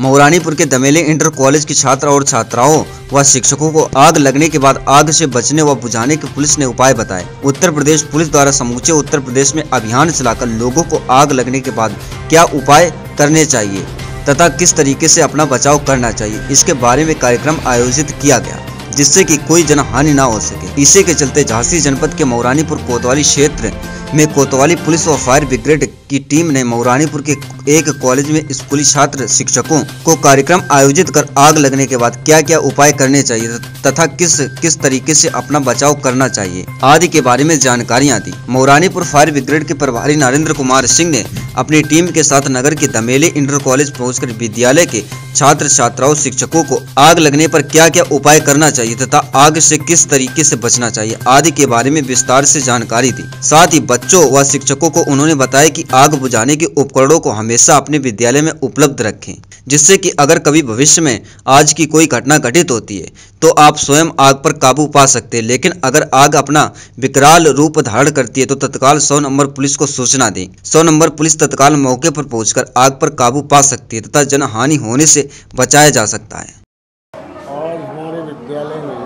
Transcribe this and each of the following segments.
मऊरानीपुर के दमेले inter college की छात्र और छात्राओं व शिक्षकों को आग लगने के बाद आग से बचने व बुझाने के पुलिस ने उपाय बताए। उत्तर प्रदेश पुलिस द्वारा समूचे उत्तर प्रदेश में अभियान चलाकर लोगों को आग लगने के बाद क्या उपाय करने चाहिए तथा किस तरीके से अपना बचाव करना चाहिए, इसके बारे में कार्यक्रम आयोजित किया गया, जिससे कि कोई जनहानि न हो सके। इसी के चलते झांसी जनपद के मऊरानीपुर कोतवाली क्षेत्र में कोतवाली पुलिस व फायर ब्रिगेड की टीम ने मऊरानीपुर के एक कॉलेज में स्कूली छात्र शिक्षकों को कार्यक्रम आयोजित कर आग लगने के बाद क्या क्या उपाय करने चाहिए तथा किस तरीके से अपना बचाव करना चाहिए आदि के बारे में जानकारियां दी। मऊरानीपुर फायर ब्रिगेड के प्रभारी नरेंद्र कुमार सिंह ने अपनी टीम के साथ नगर के दमेले इंटर कॉलेज पहुंचकर विद्यालय के छात्र छात्राओं शिक्षकों को आग लगने पर क्या क्या उपाय करना चाहिए तथा आग से किस तरीके से बचना चाहिए आदि के बारे में विस्तार से जानकारी दी। साथ ही बच्चों व शिक्षकों को उन्होंने बताया कि आग बुझाने के उपकरणों को हमेशा अपने विद्यालय में उपलब्ध रखें, जिससे कि अगर कभी भविष्य में आज की कोई घटना घटित होती है तो आप स्वयं आग पर काबू पा सकते हैं। लेकिन अगर आग अपना विकराल रूप धारण करती है तो तत्काल 100 नंबर पुलिस को सूचना दें। 100 नंबर पुलिस तत्काल मौके पर पहुंचकर आग पर काबू पा सकती है तथा जनहानि होने से बचाया जा सकता है। और हमारे विद्यालय में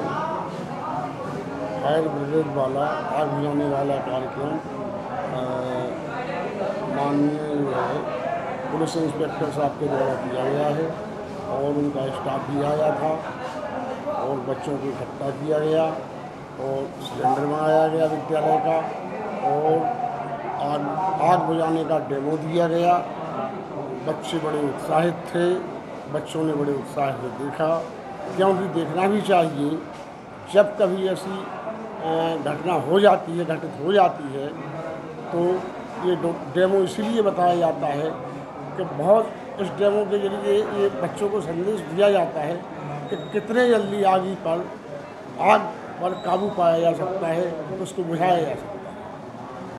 फायर ब्रिगेड वाला आग बुझाने वाला कार्यक्रम माननीय पुलिस इंस्पेक्टर साहब के द्वारा किया गया है और उनका स्टाफ भी आया था और बच्चों को इकट्ठा किया गया और सिलेंडर मंगाया गया विद्यालय का और आग बुझाने का डेमो दिया गया। बच्चे बड़े उत्साहित थे, बच्चों ने बड़े उत्साह से देखा, क्योंकि देखना भी चाहिए। जब कभी ऐसी घटना घटित हो जाती है तो ये डेमो इसलिए बताया जाता है कि बहुत इस डेमो के जरिए ये बच्चों को संदेश दिया जाता है कि कितने जल्दी आग पर काबू पाया जा सकता है, उसको बुझाया जा सकता है।